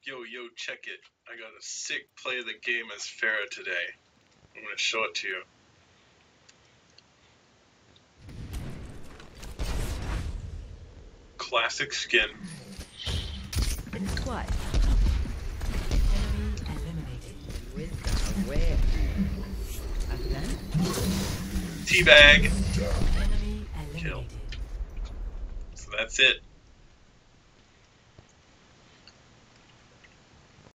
Yo, check it. I got a sick play of the game as Farah today. I'm gonna show it to you. Classic skin. What? Enemy eliminated. With where? Teabag. Enemy eliminated. Kill. So that's it.